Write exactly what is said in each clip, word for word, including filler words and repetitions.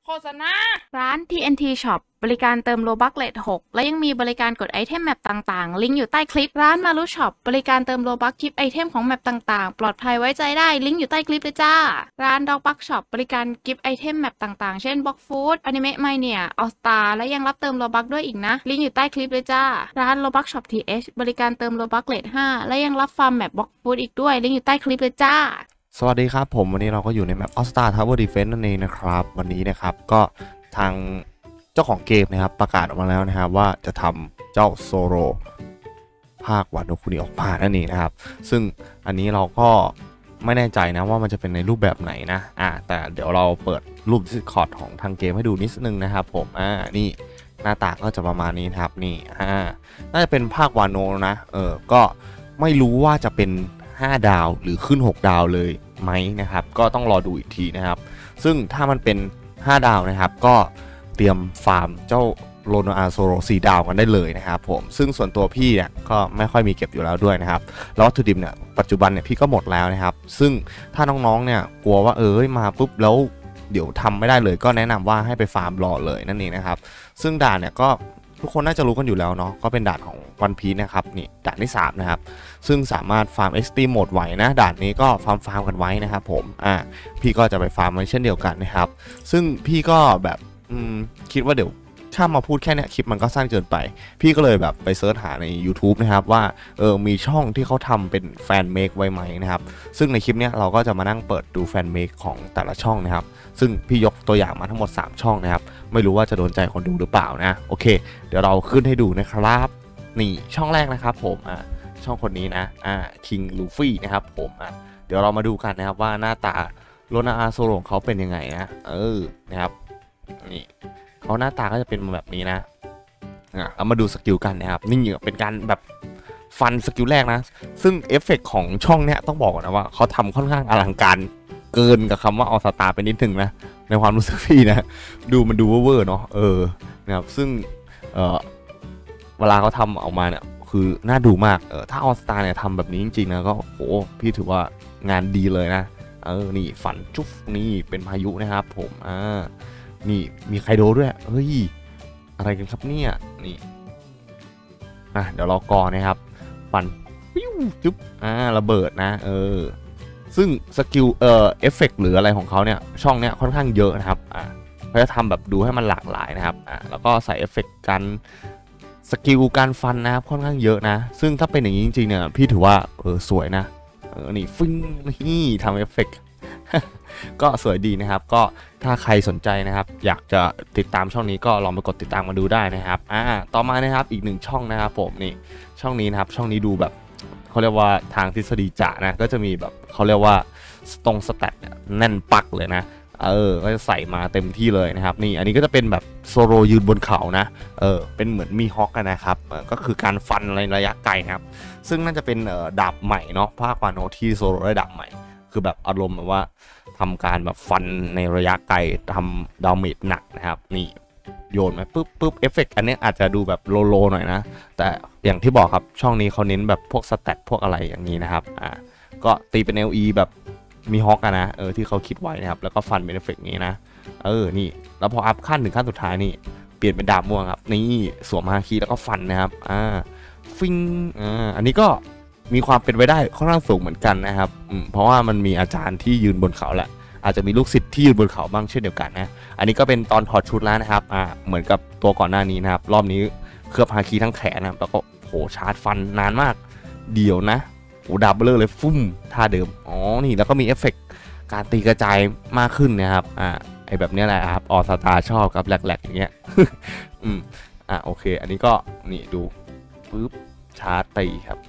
ฆษณาร้าน ที เอ็น ที Shop บริการเติมโลบัคเลทหกและยังมีบริการกดไอเทมแมปต่างๆลิงก์อยู่ใต้คลิปร้านมารุช็อปบริการเติมโลบัคกิฟต์ไอเทมของแมปต่างๆปลอดภัยไว้ใจได้ลิงก์อยู่ใต้คลิปเลยจ้าร้านด็อกบัคช็อปบริการกิฟต์ไอเทมแมปต่างๆเช่นบล็อกฟู้ดอนิเมะไมเนียออสตาและยังรับเติมโลบัคด้วยอีกนะลิงก์อยู่ใต้คลิปเลยจ้าร้านโลบัคช็อป ที เอช บริการเติมโลบัคเลทห้าและยังรับฟาร์มแมปบล็อกฟู้ดอีกด้วยลิงก์อยู่ใต้คลิปเลยจ้าสวัสดีครับผมวันนี้เราก็อยู่ในแมป All Star Tower Defense นั่นเองนะครับวันนี้นะครับก็ทางเจ้าของเกมนะครับประกาศออกมาแล้วนะครับว่าจะทำเจ้าโซโลภาควาโนคุนิออกมานั่นเองนะครับซึ่งอันนี้เราก็ไม่แน่ใจนะว่ามันจะเป็นในรูปแบบไหนนะอ่าแต่เดี๋ยวเราเปิดรูป Discord ของทางเกมให้ดูนิดนึงนะครับผมอ่านี่หน้าตาก็จะประมาณนี้นะครับนี่อ่าน่าจะเป็นภาควาโนนะเออก็ไม่รู้ว่าจะเป็นห้าดาวหรือขึ้นหกดาวเลยไหมนะครับก็ต้องรอดูอีกทีนะครับซึ่งถ้ามันเป็นห้าดาวนะครับก็เตรียมฟาร์มเจ้าโลโนอาโซโรสี่ดาวกันได้เลยนะครับผมซึ่งส่วนตัวพี่เนี่ยก็ไม่ค่อยมีเก็บอยู่แล้วด้วยนะครับแล้ววัตถุดิบเนี่ยปัจจุบันเนี่ยพี่ก็หมดแล้วนะครับซึ่งถ้าน้องๆเนี่ยกลัวว่าเออมาปุ๊บแล้วเดี๋ยวทำไม่ได้เลยก็แนะนำว่าให้ไปฟาร์มรอเลยนั่นเองนะครับซึ่งด่านเนี่ยก็ทุกคนน่าจะรู้กันอยู่แล้วเนาะก็เป็นด่านของวันพีซนะครับนี่ด่านที่สามนะครับซึ่งสามารถฟาร์มเอ็กซ์ตรีมโหมดไหวนะด่านนี้ก็ฟาร์มฟาร์มกันไว้นะครับผมอ่าพี่ก็จะไปฟาร์มไว้เช่นเดียวกันนะครับซึ่งพี่ก็แบบอืมคิดว่าเดี๋ยวถ้ามาพูดแค่นี้คลิปมันก็สั้นเกินไปพี่ก็เลยแบบไปเซิร์ชหาใน YouTube นะครับว่าเออมีช่องที่เขาทำเป็นแฟนเมคไว้ไหมนะครับซึ่งในคลิปนี้เราก็จะมานั่งเปิดดูแฟนเมคของแต่ละช่องนะครับซึ่งพี่ยกตัวอย่างมาทั้งหมดสามช่องนะครับไม่รู้ว่าจะโดนใจคนดูหรือเปล่านะโอเคเดี๋ยวเราขึ้นให้ดูนะครับนี่ช่องแรกนะครับผมอ่ะช่องคนนี้นะอ่าคิงลูฟี่นะครับผมอ่ะเดี๋ยวเรามาดูกันนะครับว่าหน้าตาโลนาอาโซโรของเขาเป็นยังไงนะเออนะครับนี่เขาหน้าตาก็จะเป็นแบบนี้นะอ่ะเรามาดูสกิลกันนะครับนี่เป็นการแบบฟันสกิลแรกนะซึ่งเอฟเฟกของช่องเนี้ยต้องบอกก่อนนะว่าเขาทำค่อนข้างอลังการเกินกับคำว่าออสตาไปนิดนึงนะในความรู้สึกพี่นะดูมันดูเวอร์เนาะเออนะครับซึ่งเออเวลาเขาทำออกมาเนี่ยคือน่าดูมากเออถ้าออสตาเนี่ยทำแบบนี้จริงๆนะก็โหพี่ถือว่างานดีเลยนะเออนี่ฝันจุ๊บนี่เป็นพายุนะครับผมอ่านี่มีไคโดด้วยเฮ้ยอะไรกันครับเนี่ยนี่อ่ะเดี๋ยวรอกอนะครับฝันปิ้วจุ๊บอ่าระเบิดนะเออซึ่งสกิลเอ่อเอฟเฟกต์หรืออะไรของเขาเนี่ยช่องเนี้ยค่อนข้างเยอะนะครับอ่าเขาจะทำแบบดูให้มันหลากหลายนะครับอ่าแล้วก็ใส่เอฟเฟกต์การสกิลการฟันนะครับค่อนข้างเยอะนะซึ่งถ้าเป็นอย่างนี้จริงๆเนี่ยพี่ถือว่าเออสวยนะเออนี่ฟิ้งนี่ทำเอฟเฟกต์ ก็สวยดีนะครับก็ถ้าใครสนใจนะครับอยากจะติดตามช่องนี้ก็ลองไปกดติดตามมาดูได้นะครับอ่าต่อมานะครับอีกหนึ่งช่องนะครับผมนี่ช่องนี้นะครับช่องนี้ดูแบบเขาเรียกว่าทางทฤษฎีจ๋านะก็จะมีแบบเขาเรียกว่าตรงสแตทแน่นปักเลยนะเออก็จะใส่มาเต็มที่เลยนะครับนี่อันนี้ก็จะเป็นแบบโซโลยืนบนเขานะเออเป็นเหมือนมีฮอกนะครับก็คือการฟันในระยะไกลนะครับซึ่งน่าจะเป็นดาบใหม่เนาะภาควาโนที่โซโลได้ดาบใหม่คือแบบอารมณ์แบบว่าทำการแบบฟันในระยะไกลทำดาเมจหนักนะครับนี่โยนมาปุ๊บปุ๊บเอฟเฟกต์อันนี้อาจจะดูแบบโลโลหน่อยนะแต่อย่างที่บอกครับช่องนี้เขาเน้นแบบพวกสแตทพวกอะไรอย่างนี้นะครับอ่าก็ตีเป็น แอล อี แบบมีฮอกนะเออที่เขาคิดไว้นะครับแล้วก็ฟันเป็นเอฟเฟกต์นี้นะเออนี่แล้วพออัพขั้นถึงขั้นสุดท้ายนี่เปลี่ยนเป็นดาบม่วงครับนี่สวมฮาคิแล้วก็ฟันนะครับอ่าฟิงอ่าอันนี้ก็มีความเป็นไปได้ค่อนข้างสูงเหมือนกันนะครับเพราะว่ามันมีอาจารย์ที่ยืนบนเขาแหละอาจจะมีลูกศิษย์ที่ยืนบนเขาบ้างเช่นเดียวกันนะอันนี้ก็เป็นตอนถอดชุดแล้วนะครับอ่าเหมือนกับตัวก่อนหน้านี้นะครับรอบนี้เคลือบฮาคิทั้งแขนนะแล้วก็โหชาร์จฟันนานมากเดี๋ยวนะโหดับเบิลเลยฟุ้มท่าเดิมอ๋อนี่แล้วก็มีเอฟเฟกต์การตีกระจายมากขึ้นนะครับอ่าไอแบบนี้แหละครับออสตาชอบกับแหลกๆอย่างเงี้ย อืมอ่าโอเคอันนี้ก็นี่ดูปึ๊บชาร์จตีครับ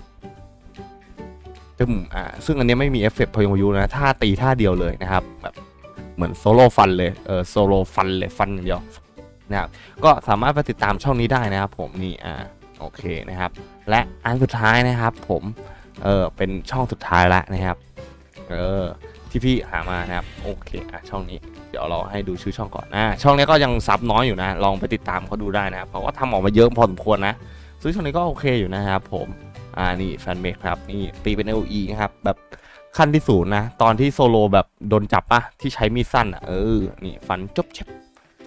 อ่าซึ่งอันนี้ไม่มีเอฟเฟกต์พยงพายุนะท่าตีท่าเดียวเลยนะครับแบบเหมือนโซโล่ฟันเลยเออโซโล่ฟันเลยฟันอย่างเดียวนะครับก็สามารถไปติดตามช่องนี้ได้นะครับผมนี่อ่าโอเคนะครับและอันสุดท้ายนะครับผมเออเป็นช่องสุดท้ายแล้วนะครับเออที่พี่หามานะครับโอเคอ่ะช่องนี้เดี๋ยวเราให้ดูชื่อช่องก่อนนะช่องนี้ก็ยังซับน้อยอยู่นะลองไปติดตามเขาดูได้นะครับเขาก็ทำออกมาเยอะพอสมควรนะซึ่งช่องนี้ก็โอเคอยู่นะครับผมอ่านี่แฟนเมคครับนี่ตีเป็น แอล อี นะครับแบบขั้นที่ศูนย์นะตอนที่โซโลแบบโดนจับปะที่ใช้มีดสั้นอ่ะเออนี่ฟันจบเช็บ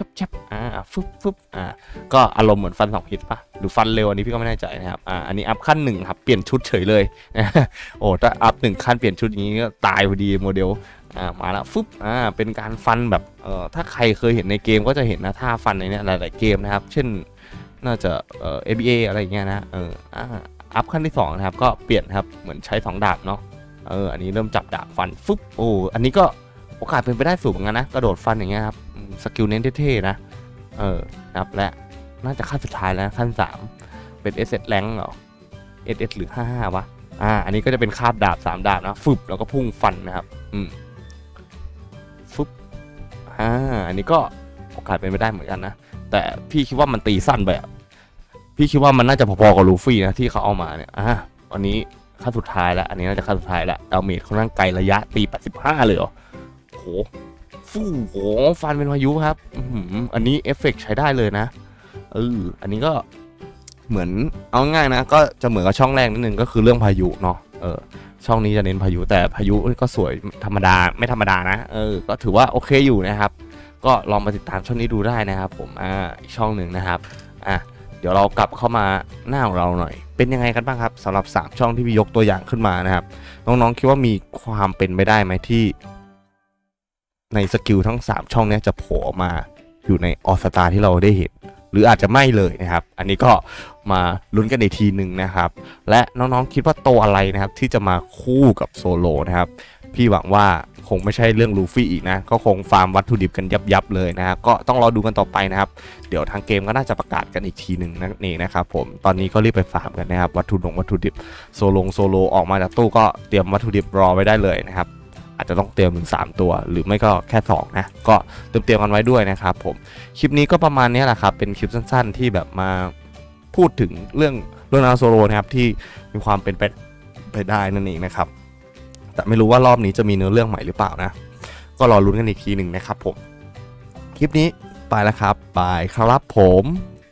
บแชบอ่าฟึบฟึบอ่าก็อารมณ์เหมือนฟันสองพิษปะหรือฟันเร็วอันนี้พี่ก็ไม่แน่ใจนะครับอ่าอันนี้อัพขั้นหนึ่งครับเปลี่ยนชุดเฉยเลยโอ้ถ้าอัพหนึ่งขั้นเปลี่ยนชุดอย่างนี้ก็ตายพอดีโมเดลอ่ามาแล้วฟึบอ่าเป็นการฟันแบบเอ่อถ้าใครเคยเห็นในเกมก็จะเห็นนะท่าฟันในนี้หลายๆเกมนะครับเช่นน่าจะเอ่อ เอ บี เอ อะไรอย่างเงี้ยนะเอออ่าอัพขั้นที่สองนะครับก็เปลี่ยนครับเหมือนใช้สองดาบเนาะเอออันนี้เริ่มจับดาบฟันฟึบโอ้อันนี้ก็โอกาสเป็นไปได้สูงเหมือนกันนะกระโดดฟันอย่างเงี้ยครับสกิลเน้นเท่ๆนะเออครับและน่าจะขั้นสุดท้ายแล้วขั้นสามเป็น เอส เอส แรงเหรอ เอส เอส หรือห้าสิบห้าวะอ่าอันนี้ก็จะเป็นคาบดาบสามดาบนะฟึบแล้วก็พุ่งฟันนะครับอืมฟึบอ่าอันนี้ก็โอกาสเป็นไปได้เหมือนกันนะแต่พี่คิดว่ามันตีสั้นไปอ่ะพี่คิดว่ามันน่าจะพอๆกับลูฟี่นะที่เขาเอามาเนี่ยอ่าอันนี้ขั้นสุดท้ายแล้วอันนี้น่าจะขั้นสุดท้ายแล้วดาเมจค่อนข้างไกลระยะตีแปดสิบห้าเลยเหรอโหฟู่โหฟันเป็นพายุครับอันนี้เอฟเฟกต์ใช้ได้เลยนะเอออันนี้ก็เหมือนเอาง่ายนะก็จะเหมือนกับช่องแรกนิดนึงก็คือเรื่องพายุเนาะเออช่องนี้จะเน้นพายุแต่พายุก็สวยธรรมดาไม่ธรรมดานะเออก็ถือว่าโอเคอยู่นะครับก็ลองมาติดตามช่องนี้ดูได้นะครับผมอ่าอีกช่องหนึ่งนะครับอ่ะเดี๋ยวเรากลับเข้ามาหน้าของเราหน่อยเป็นยังไงกันบ้างครับสำหรับสามช่องที่พี่ยกตัวอย่างขึ้นมานะครับน้องๆคิดว่ามีความเป็นไปได้ไหมที่ในสกิลทั้งสามช่องนี้จะโผล่ออกมาอยู่ในออสตาที่เราได้เห็นหรืออาจจะไม่เลยนะครับอันนี้ก็มาลุ้นกันอีกทีหนึ่งนะครับและน้องๆคิดว่าตัวอะไรนะครับที่จะมาคู่กับโซโลนะครับพี่หวังว่าคงไม่ใช่เรื่องลูฟี่อีกนะก็คงฟาร์มวัตถุดิบกันยับๆเลยนะครับก็ต้องรอดูกันต่อไปนะครับเดี๋ยวทางเกมก็น่าจะประกาศกันอีกทีหนึ่งนั่นเองนะครับผมตอนนี้ก็รีบไปฟาร์มกันนะครับวัตถุดงวัตถุดิบโซโลโซโลออกมาจากตู้ก็เตรียมวัตถุดิบรอไว้ได้เลยนะครับอาจจะต้องเตรียมถึงสามตัวหรือไม่ก็แค่สองนะก็เตรียมเตรียมกันไว้ด้วยนะครับผมคลิปนี้ก็ประมาณนี้แหละครับเป็นคลิปสั้นๆที่แบบมาพูดถึงเรื่องเรื่องราวโซโลนะครับที่มีความเป็นไปไปได้นั่นเองนะครับแต่ไม่รู้ว่ารอบนี้จะมีเนื้อเรื่องใหม่หรือเปล่านะก็รอลุ้นกันอีกทีหนึ่งนะครับผมคลิปนี้ไปแล้วครับบายครับผม